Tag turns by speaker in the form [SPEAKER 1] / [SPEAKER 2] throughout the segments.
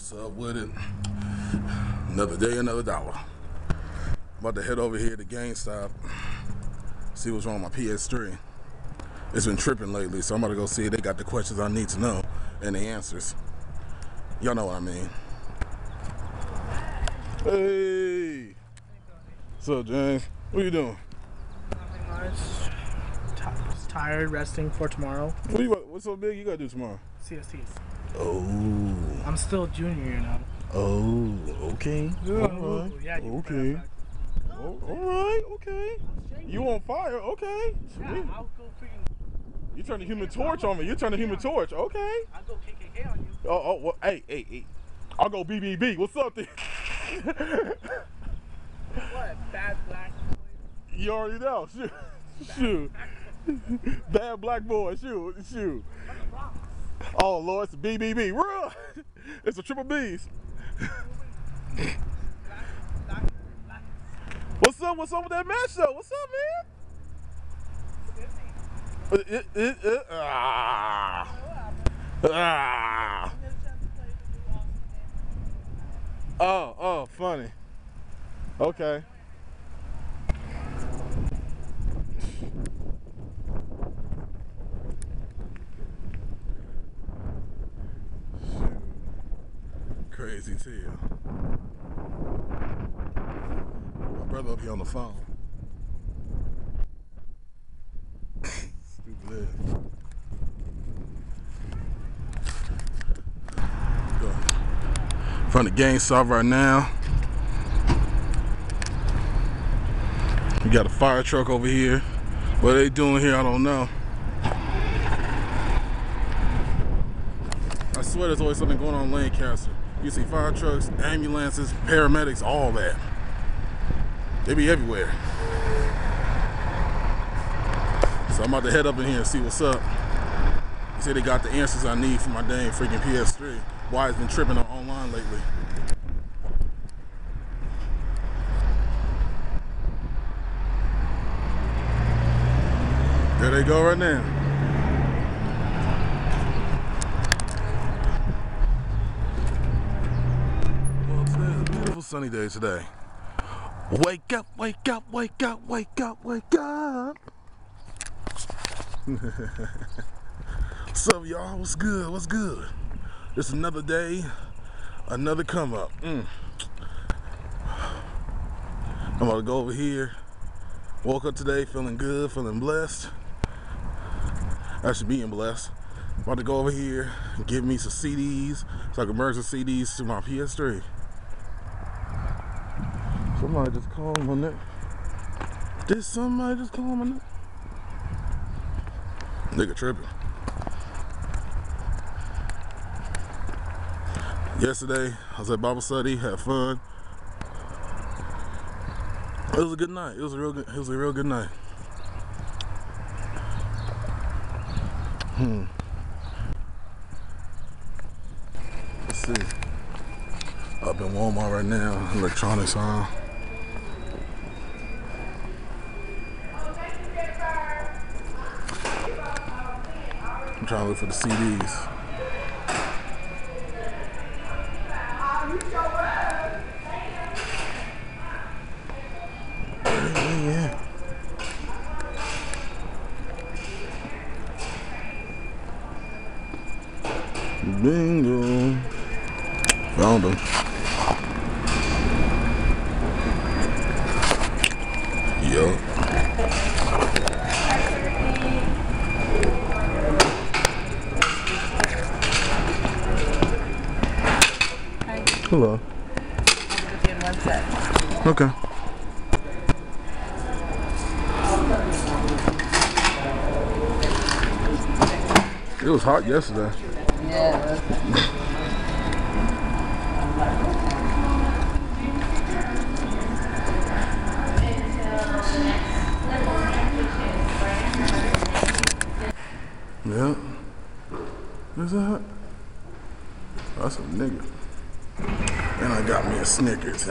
[SPEAKER 1] What's up with it? Another day, another dollar. About to head over here to GameStop, see what's wrong with my PS3. It's been tripping lately, so I'm about to go see if they got the questions I need to know and the answers. Y'all know what I mean. Hey! What's up, James? What you doing?
[SPEAKER 2] Nothing much. Just tired, resting for tomorrow.
[SPEAKER 1] What's so big you gotta do tomorrow?
[SPEAKER 2] CSTs.
[SPEAKER 1] Oh.
[SPEAKER 2] I'm still junior, you know.
[SPEAKER 1] Oh, okay.
[SPEAKER 2] All right. Yeah,
[SPEAKER 1] okay. All right, okay. You on fire, okay.
[SPEAKER 2] Yeah,
[SPEAKER 1] Sweet.
[SPEAKER 2] I'll go freaking...
[SPEAKER 1] You turn the Human Torch on me. You turn the Human Torch, okay.
[SPEAKER 2] I'll go KKK on you.
[SPEAKER 1] Oh, well, hey. I'll go BBB. What's up then?
[SPEAKER 2] What? Bad black boy?
[SPEAKER 1] You already know. Shoot. Bad black boy. Shoot. Oh, Lord, it's a BBB. Run. It's a triple B's. What's up with that match though? What's up, man? Oh, funny. Okay. Crazy too. My brother up here on the phone. Stupid ass. In front of GameStop right now. We got a fire truck over here. What they doing here, I don't know. I swear there's always something going on in Lancaster. You see fire trucks, ambulances, paramedics, all that. They be everywhere. So I'm about to head up in here and see what's up. They say they got the answers I need for my dang freaking PS3. Why it's been tripping online lately. There they go right now. Well, today's a beautiful sunny day today. Wake up, wake up, wake up, wake up, wake up. What's up, y'all? What's good? What's good? It's another day, another come up. I'm about to go over here. Woke up today feeling good, feeling blessed. Actually being blessed. About to go over here and get me some CDs so I can merge the CDs to my PS3. Somebody just called my name. Did somebody just call my name? Nigga tripping. Yesterday, I was at Bible study, had fun. It was a good night. It was a real good night. Let's see. Up in Walmart right now, electronics aisle. I'm trying to look for the CDs. Yeah. Bingo. Found them. Yup. Hello. Okay. It was hot yesterday.
[SPEAKER 3] Yeah.
[SPEAKER 1] Yeah. What's that? That's a nigga. And I got me a Snickers.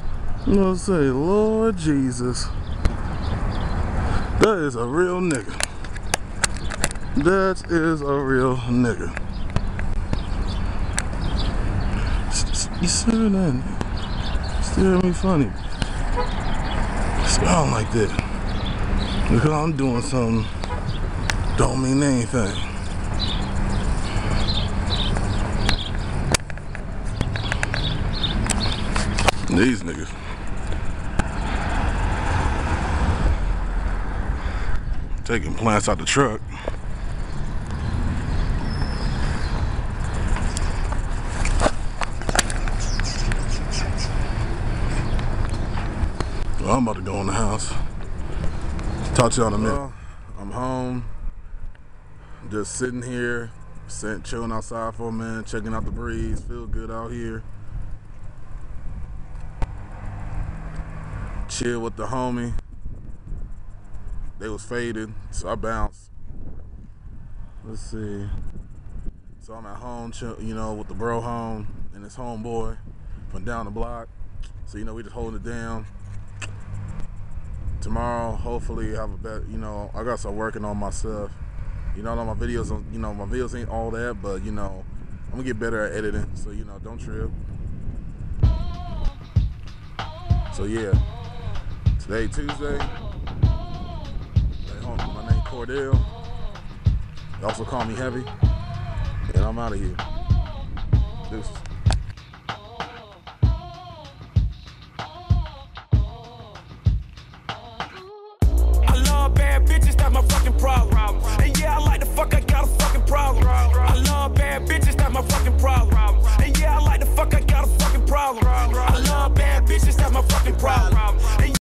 [SPEAKER 1] I'll say, Lord Jesus. That is a real nigga. That is a real nigga. You said that. Still me funny. I don't like that. Because I'm doing something don't mean anything. These niggas. Taking plants out the truck. Well, I'm about to go in the house. Talk to y'all in a minute. I'm home. Just sitting here, chilling outside for a minute, checking out the breeze. Feel good out here. Chill with the homie. They was faded, so I bounced. Let's see. So I'm at home, you know, with the bro home and his homeboy from down the block. So, you know, we just holding it down. Tomorrow, hopefully, have a better, you know, I gotta start working on my stuff. You know, my videos, you know, my videos ain't all that, but, you know, I'm gonna get better at editing. So, you know, don't trip. So, yeah. Today, Tuesday. My name Cordell. They also call me Heavy. And I'm out of here. Deuces.
[SPEAKER 3] I love bad bitches, that's my fucking problem. And yeah, I like the fuck, I got a fucking problem. I love bad bitches, that's my fucking problem. And yeah, I like the fuck, I got a fucking problem. I love bad bitches, that's my fucking problem.